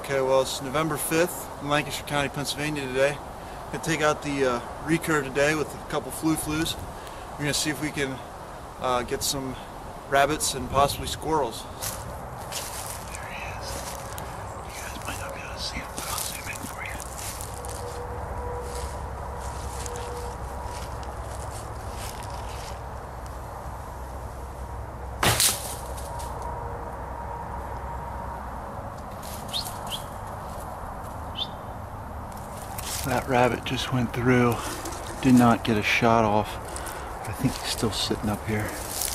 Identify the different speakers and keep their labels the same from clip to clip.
Speaker 1: Okay, well, it's November 5th in Lancaster County, Pennsylvania today. I'm going to take out the Recurve today with a couple flues. We're going to see if we can get some rabbits and possibly squirrels.
Speaker 2: There he is. You guys might not be able to see him, but I'll zoom in for you. That rabbit just went through, did not get a shot off. I think he's still sitting up here.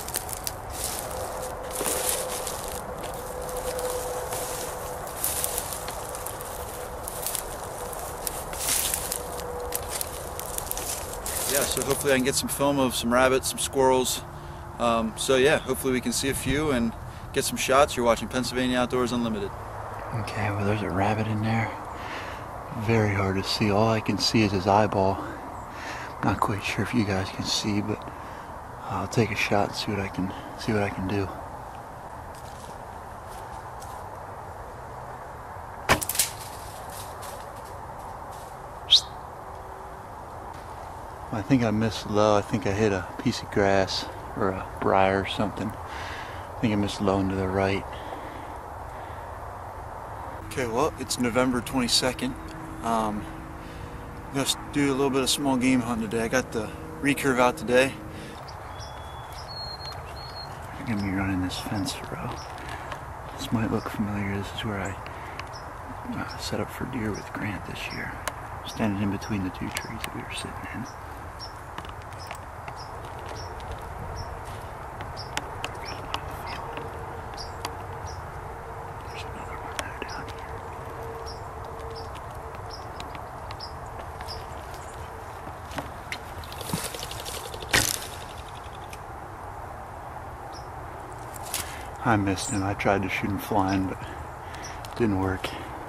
Speaker 1: Yeah, so hopefully I can get some film of some rabbits, some squirrels. So yeah, hopefully we can see a few and get some shots. You're watching Pennsylvania Outdoors Unlimited.
Speaker 2: Okay, well there's a rabbit in there. Very hard to see. All I can see is his eyeball. Not quite sure if you guys can see, but I'll take a shot and see what I can do. I think I missed low. I think I hit a piece of grass or a briar or something. I think I missed low and to the right.
Speaker 1: Okay, well, it's November 22nd. I'm going to do a little bit of small game hunting today. I got the Recurve out today.
Speaker 2: I'm going to be running this fence row. This might look familiar. This is where I set up for deer with Grant this year. Standing in between the two trees that we were sitting in. I missed him. I tried to shoot him flying, but it didn't work.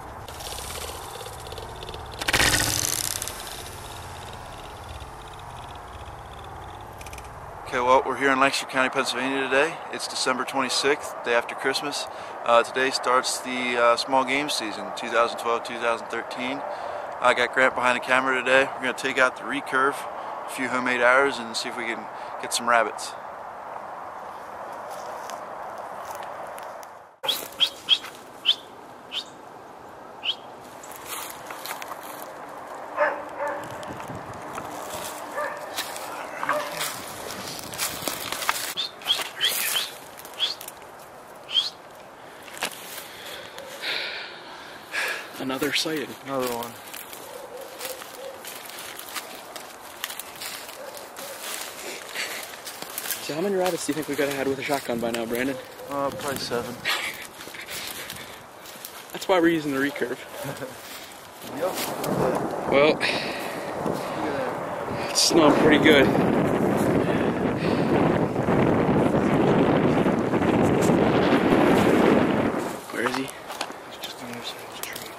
Speaker 1: Okay, well, we're here in Lancaster County, Pennsylvania today. It's December 26th, day after Christmas. Today starts the small game season, 2012-2013. I got Grant behind the camera today. We're going to take out the Recurve, a few homemade arrows, and see if we can get some rabbits.
Speaker 3: Another sighting.
Speaker 1: Another one.
Speaker 3: So how many rabbits do you think we could have had with a shotgun by now, Brandon?
Speaker 1: Probably 7.
Speaker 3: That's why we're using the Recurve.
Speaker 1: Yep.
Speaker 3: Well, it's snowing pretty good. Where is he?
Speaker 1: He's just on the other side of the tree.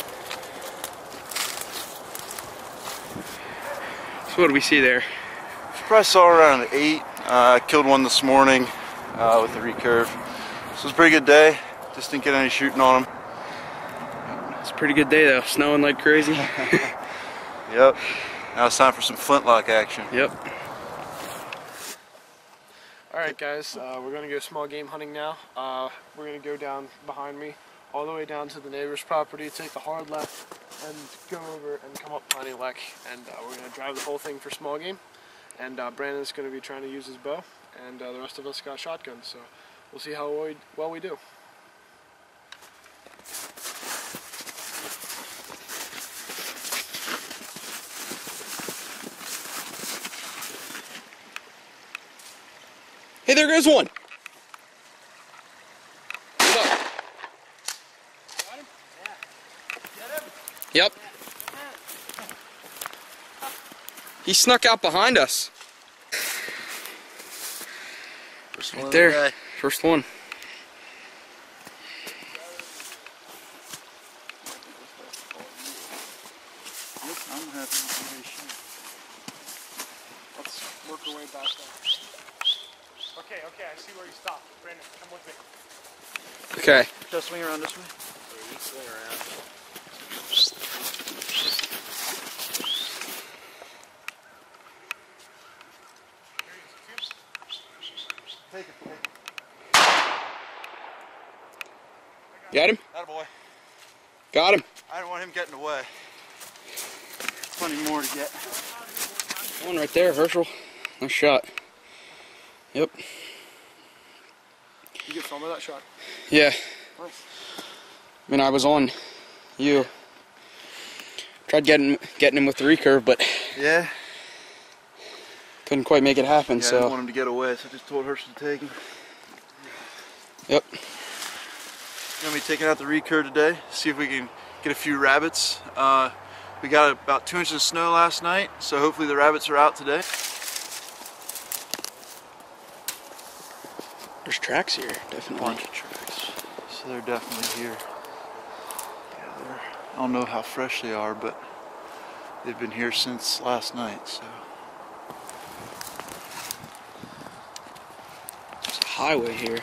Speaker 3: So what do we see there?
Speaker 1: Probably saw around 8. I killed one this morning with the Recurve. So it was a pretty good day. Just didn't get any shooting on him.
Speaker 3: It's a pretty good day though, snowing like crazy.
Speaker 1: Yep. Now it's time for some flintlock action.
Speaker 3: Yep.
Speaker 4: Alright guys, we're going to go small game hunting now. We're going to go down behind me, all the way down to the neighbor's property, take the hard left, and go over and come up Piney Lek. And we're going to drive the whole thing for small game. And Brandon's going to be trying to use his bow, and the rest of us got shotguns, so we'll see how well we do.
Speaker 3: Hey, there goes one. What's up?
Speaker 4: Got him? Yeah. Get him?
Speaker 3: Yep. He snuck out behind us.
Speaker 1: First
Speaker 3: Right there. First one.
Speaker 4: Let's work our way back there. Okay, I see where you stopped. Brandon, come with me.
Speaker 3: Okay.
Speaker 1: Just swing around this way.
Speaker 4: Swing around.
Speaker 1: Take it.
Speaker 3: Got him?
Speaker 1: Attaboy.
Speaker 3: Got him.
Speaker 1: I didn't want him getting away. Plenty more to get.
Speaker 3: One right there, Herschel. Nice shot. Yep.
Speaker 4: You get film of that shot?
Speaker 3: Yeah.
Speaker 4: Nice.
Speaker 3: I mean, I was on you. Tried getting him with the recurve, but
Speaker 1: Yeah.
Speaker 3: couldn't quite make it happen.
Speaker 1: Yeah, I
Speaker 3: So.
Speaker 1: didn't want him to get away, so I just told Herschel to take him.
Speaker 3: Yep.
Speaker 1: We're gonna be taking out the recurve today, see if we can get a few rabbits. We got about 2 inches of snow last night, so hopefully the rabbits are out today.
Speaker 3: There's tracks here, definitely.
Speaker 1: Bunch of tracks, so they're definitely here. Yeah, I don't know how fresh they are, but they've been here since last night. So
Speaker 3: There's a highway here.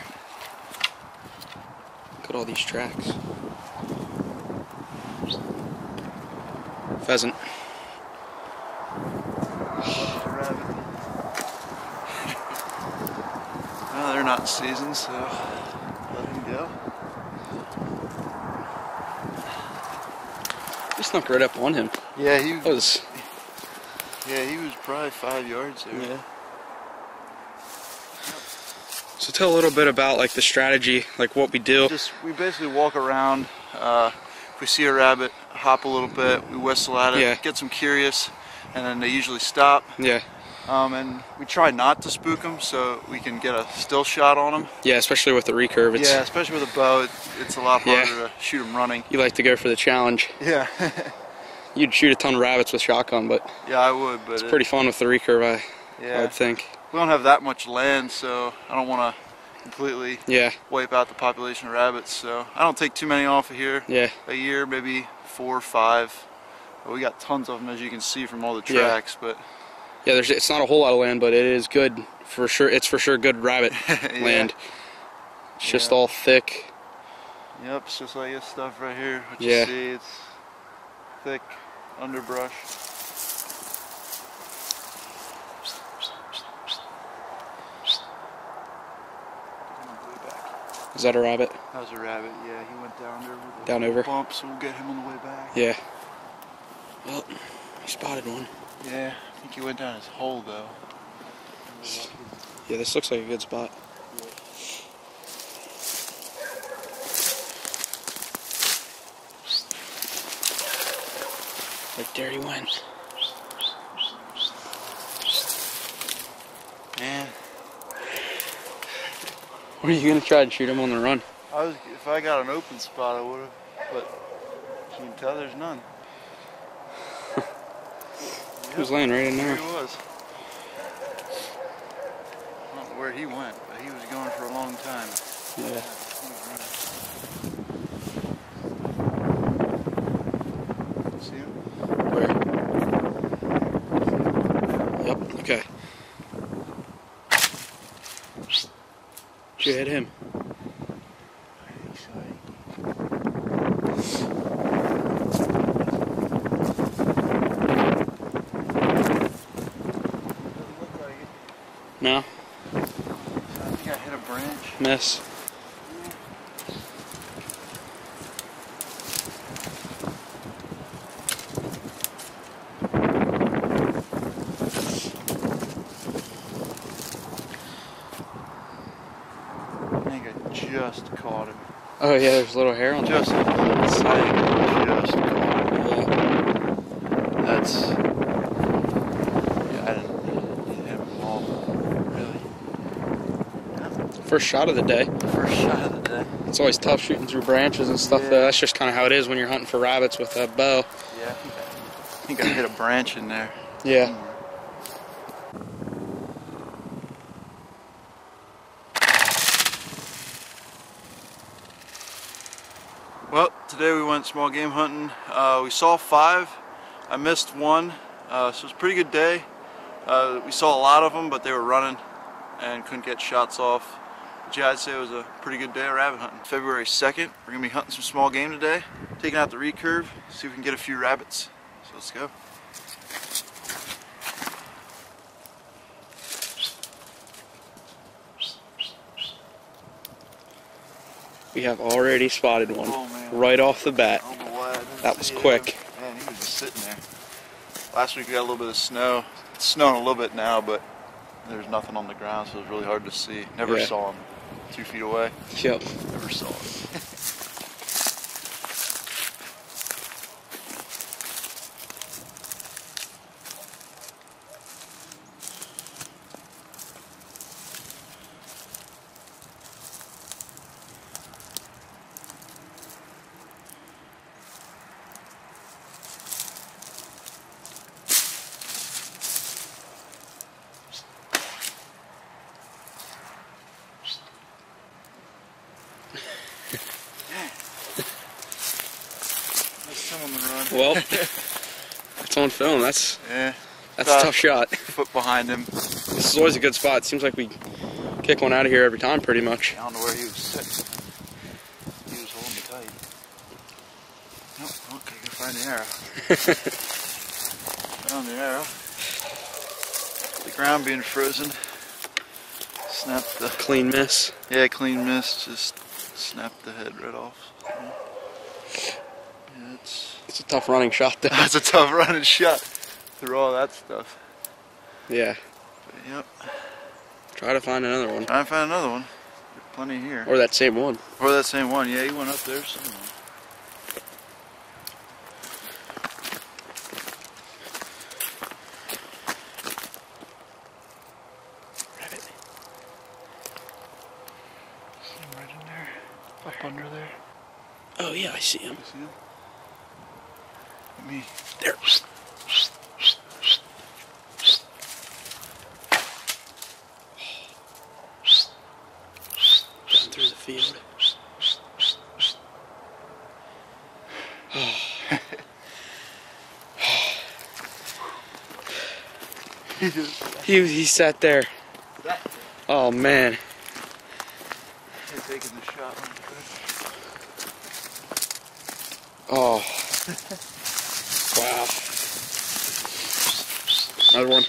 Speaker 3: Look at all these tracks. Pheasant.
Speaker 1: rabbit. Well, they're not in season, so let him go.
Speaker 3: He snuck right up on him.
Speaker 1: Yeah, he
Speaker 3: was.
Speaker 1: Yeah, he was probably 5 yards there.
Speaker 3: Yeah. So tell a little bit about like the strategy, like what we do.
Speaker 1: We basically walk around. If we see a rabbit, hop a little bit, we whistle at it,
Speaker 3: Yeah.
Speaker 1: get them curious, and then they usually stop.
Speaker 3: Yeah.
Speaker 1: And we try not to spook them so we can get a still shot on them.
Speaker 3: Yeah, especially with the recurve. It's,
Speaker 1: Yeah, especially with a bow, it's a lot
Speaker 3: Yeah.
Speaker 1: harder to shoot them running.
Speaker 3: You like to go for the challenge.
Speaker 1: Yeah.
Speaker 3: You'd shoot a ton of rabbits with shotgun, but
Speaker 1: Yeah, I would, but
Speaker 3: it's pretty fun with the recurve, I
Speaker 1: yeah.
Speaker 3: would think.
Speaker 1: We don't have that much land, so I don't want to completely
Speaker 3: Yeah.
Speaker 1: wipe out the population of rabbits. So I don't take too many off of here.
Speaker 3: Yeah.
Speaker 1: A year, maybe 4 or 5. But we got tons of them, as you can see from all the
Speaker 3: Yeah.
Speaker 1: tracks. But
Speaker 3: Yeah, it's not a whole lot of land, but it is good for sure. It's for sure good rabbit
Speaker 1: Yeah.
Speaker 3: land. It's just
Speaker 1: Yeah.
Speaker 3: all thick.
Speaker 1: Yep, it's just like this stuff right here. What
Speaker 3: Yeah.
Speaker 1: you see, it's thick underbrush.
Speaker 3: Is that a rabbit?
Speaker 1: That was a rabbit, yeah. He went down there with a
Speaker 3: Down over?
Speaker 1: bump, so we'll get him on the way back.
Speaker 3: Yeah. Well, I spotted one.
Speaker 1: Yeah, I think he went down his hole though.
Speaker 3: Yeah, this looks like a good spot. Right there he went.
Speaker 1: Man,
Speaker 3: What are you gonna try and shoot him on the run?
Speaker 1: if I got an open spot, I would have, but you can tell there's none.
Speaker 3: He was laying right in
Speaker 1: There
Speaker 3: there.
Speaker 1: he was. I don't know where he went, but he was going for a long time.
Speaker 3: Yeah.
Speaker 1: See him?
Speaker 3: Where? Yep. Okay. Did you hit him? No.
Speaker 1: I think I hit a branch.
Speaker 3: Miss.
Speaker 1: I think I just caught him.
Speaker 3: Oh yeah, there's a little hair on
Speaker 1: Just,
Speaker 3: top.
Speaker 1: I just caught him.
Speaker 3: Yeah.
Speaker 1: That's, yeah, I didn't hit him at all, really.
Speaker 3: First shot of the day.
Speaker 1: First shot of the day.
Speaker 3: It's always tough shooting through branches and stuff.
Speaker 1: Yeah.
Speaker 3: Though. That's just kind of how it is when you're hunting for rabbits with a bow.
Speaker 1: Yeah, I think I hit a branch in there.
Speaker 3: Yeah.
Speaker 1: Well, today we went small game hunting. We saw 5. I missed 1, so it was a pretty good day. We saw a lot of them, but they were running and couldn't get shots off. Yeah, I'd say it was a pretty good day of rabbit hunting. February 2nd, we're gonna be hunting some small game today. Taking out the recurve, see if we can get a few rabbits. So let's go.
Speaker 3: We have already spotted one.
Speaker 1: Oh, man.
Speaker 3: Right off the bat.
Speaker 1: I don't know why I didn't
Speaker 3: That was
Speaker 1: see
Speaker 3: quick.
Speaker 1: him. Man, he was just sitting there. Last week we got a little bit of snow. It's snowing a little bit now, but there's nothing on the ground, so it was really hard to see. Never saw him 2 feet away.
Speaker 3: Yep.
Speaker 1: Never saw him. On the run.
Speaker 3: Well, it's on film. That's
Speaker 1: a
Speaker 3: tough shot.
Speaker 1: Foot behind him.
Speaker 3: This is always a good spot. It seems like we kick one out of here every time, pretty much.
Speaker 1: I don't know where he was sitting. He was holding me tight. Nope, okay, go find the arrow. Found the arrow. The ground being frozen. Snapped the...
Speaker 3: Clean miss.
Speaker 1: Yeah, clean miss. Just snapped the head right off. Yeah,
Speaker 3: it's a tough running shot, though.
Speaker 1: That's a tough running shot through all that stuff.
Speaker 3: Yeah.
Speaker 1: But, yep.
Speaker 3: Try to find another one.
Speaker 1: Try and find another one. There's plenty here.
Speaker 3: Or that same one.
Speaker 1: Or that same one. Yeah, he went up there somewhere.
Speaker 3: Rabbit.
Speaker 1: See him right in there. Up under there.
Speaker 3: Oh yeah, I see him.
Speaker 1: You see him? Let me.
Speaker 3: There. Down through the field. He sat there. Oh man.
Speaker 1: He's taking the shot.
Speaker 3: Oh. Wow. Another one.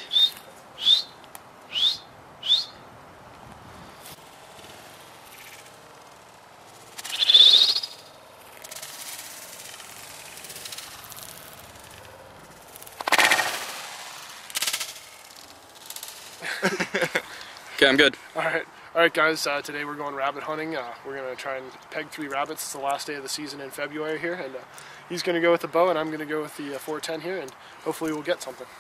Speaker 3: Okay, I'm good.
Speaker 4: Alright guys, today we're going rabbit hunting. We're going to try and peg 3 rabbits. It's the last day of the season in February here, and he's going to go with the bow and I'm going to go with the 410 here, and hopefully we'll get something.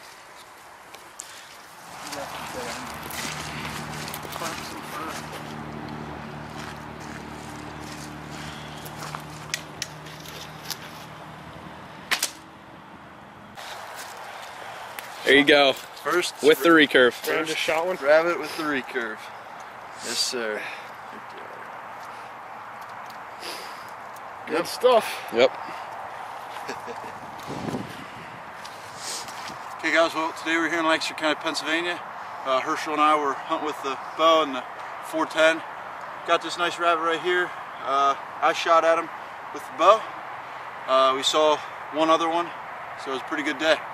Speaker 3: There you go.
Speaker 1: First
Speaker 3: With the recurve.
Speaker 4: Aaron just shot one.
Speaker 1: rabbit with the recurve. Yes, sir.
Speaker 4: Good stuff.
Speaker 3: Yep.
Speaker 1: Okay guys, well today we're here in Lancaster County, Pennsylvania. Herschel and I were hunting with the bow and the 410. Got this nice rabbit right here. I shot at him with the bow. We saw one other one, so it was a pretty good day.